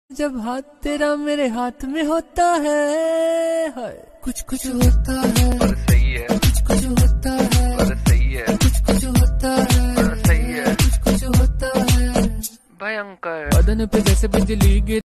जब हाथ तेरा मेरे हाथ में होता है, हाय कुछ कुछ होता है और सही है, कुछ कुछ होता है और सही है, कुछ कुछ होता है और सही है, कुछ कुछ होता है भयंकर। बदन पे जैसे बिजली गिर